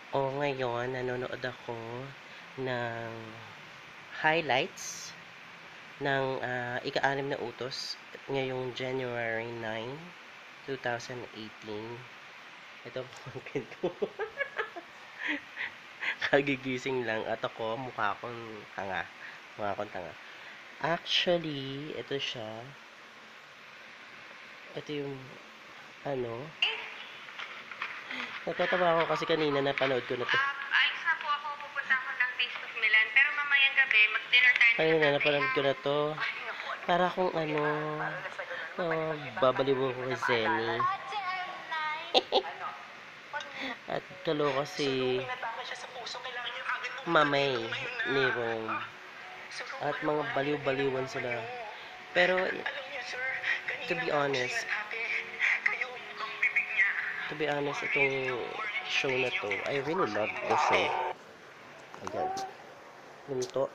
O ngayon, nanonood ako ng highlights ng ika-6 na utos ngayong January 9, 2018. Ito po ang kwento. Kagigising lang at ako, mukha akong tanga. Mukha akong tanga. Actually, ito siya. Ito yung, ano, natatawa ako kasi kanina napanood ko na to. Ayos na po ako. Pupunta ako ng Taste of Milan. Pero mamayang gabi, mag-dinner tayo ng Kanina tatay. napanood ko na to. Para kung ano, babaliw ako kay Zenny. At kaloka si Mamay ni Rome. At mga baliw-baliwan sila. Pero, to be honest, itong show na to, I really love the show. Ayan. Lunto.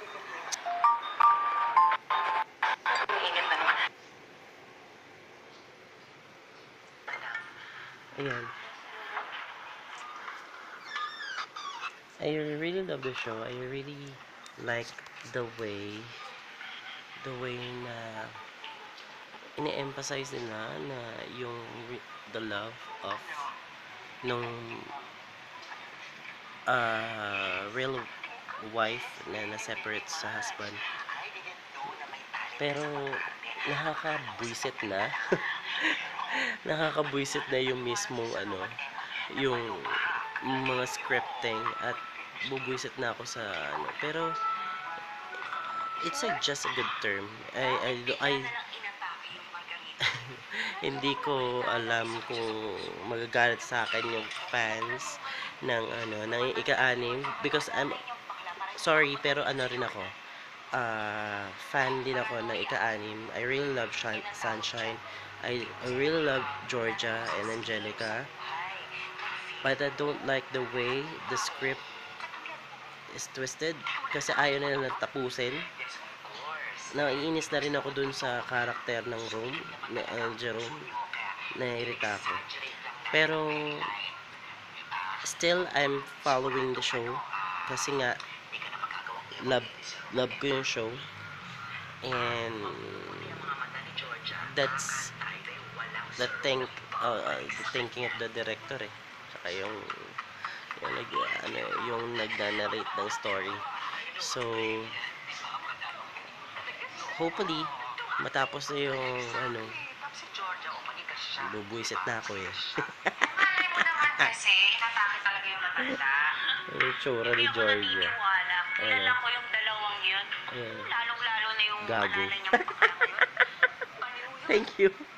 Ayan. I really love the show. I really like the way na ini-emphasize nila na yung the love of nung real wife na na-separate sa husband. Pero nakakabwisit na. Nakakabwisit na yung mismong yung mga scripting at bubwisit na ako sa pero it's just a good term. I hindi ko alam kung magagalit sa akin yung fans ng ng ika-6 because I'm sorry pero rin ako. Fan din ako ng ika-6. I really love Sunshine. I really love Georgia and Angelica. But I don't like the way the script is twisted kasi ayaw na nilang tapusin. Naiinis na rin ako dun sa karakter ng Rome, na Jerome. Nairita ako. Pero still I'm following the show kasi nga love ko yung show. And that's the thinking of the director Saka yung nagna-narrate ng story. So hopefully matapos na yung bubuisit na ako Malay mo naman kasi, inatake talaga yung matanda. yung tsura ni Hindi ako Georgia. naniniwala. Kilala ko yung dalawang yun. Lalong-lalo na yung Gago. pangalan niyang Thank you.